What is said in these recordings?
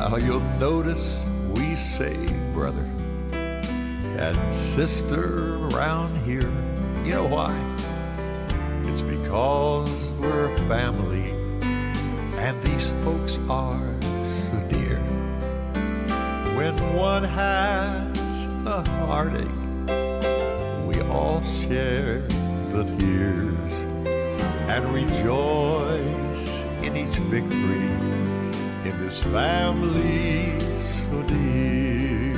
Now you'll notice we say brother and sister around here. You know why? It's because we're a family, and these folks are so dear. When one has a heartache, we all share the tears and rejoice in each victory in this family so dear.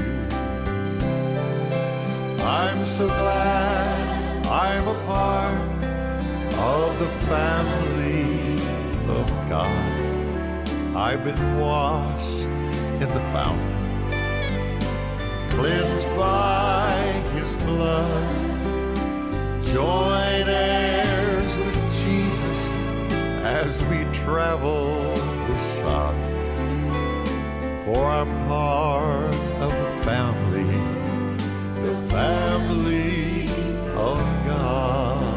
I'm so glad I'm a part of the family of God. I've been washed in the fountain, cleansed by His blood, joint heirs with Jesus as we travel the sod. For I'm part of the family of God.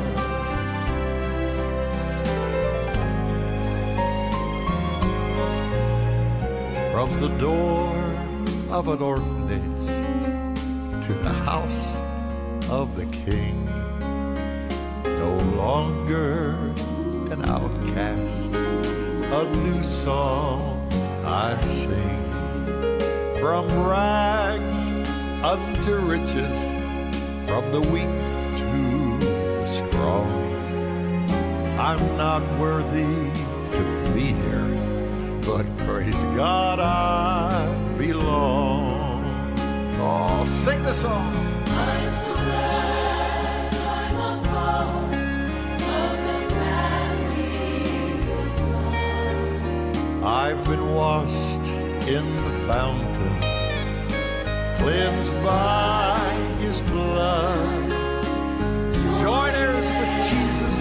From the door of an orphanage to the house of the King, no longer an outcast, a new song I sing. From rags unto riches, from the weak to the strong. I'm not worthy to be here, but praise God I belong. Oh, sing the song. I'm so glad I'm a part of the family of God. I've been washed in the fountain, cleansed by His blood, joint heirs with Jesus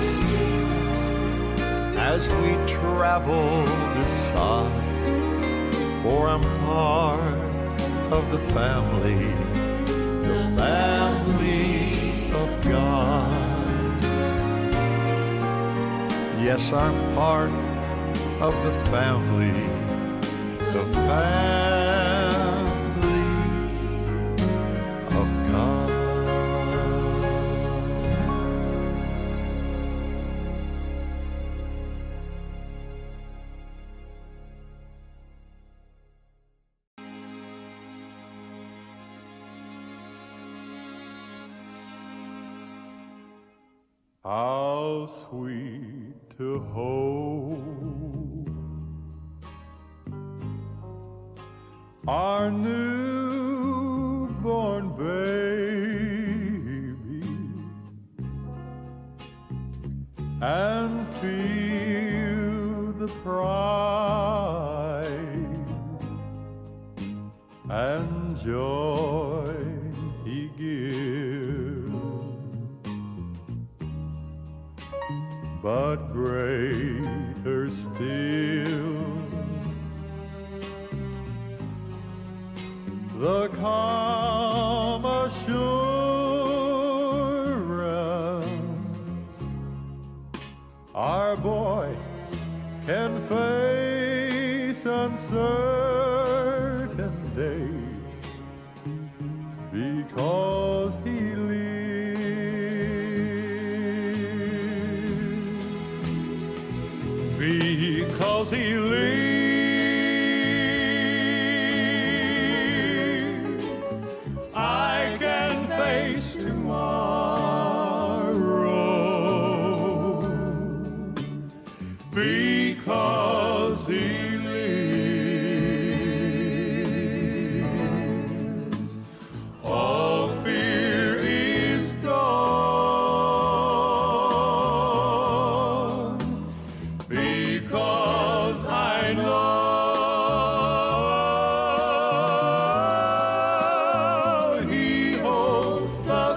as we travel this sod. For I'm part of the family of God. Yes, I'm part of the family of God. How sweet to hold our newborn baby and feel the pride and joy He gives. But greater still, the calm assurance our boy can face uncertain days because he lives. Because he lives, I can face tomorrow. Because he lives, all fear is gone. Because I know He holds the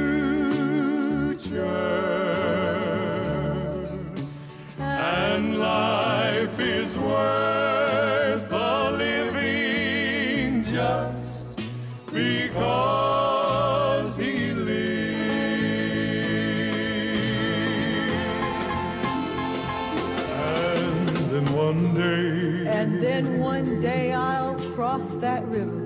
future, and life is worth the living just because He lives. And then one day And then one day I'll cross that river.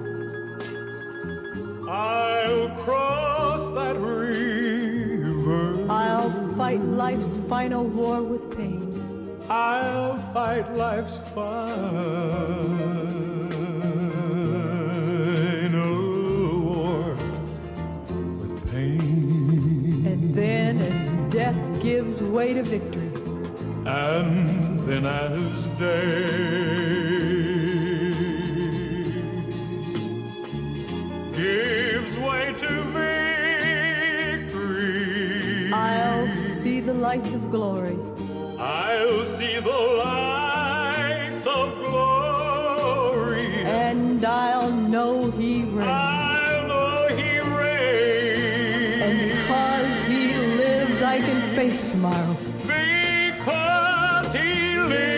I'll cross that river. I'll fight life's final war with pain. I'll fight life's final war with pain. And then as death gives way to victory, and then as day gives way to victory, I'll see the lights of glory. I'll see the lights of glory, And I'll know he reigns. I'll know he reigns. And because he lives, I can face tomorrow. Because he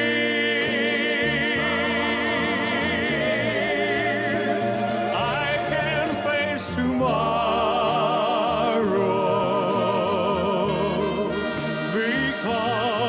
lives, I can face tomorrow. Because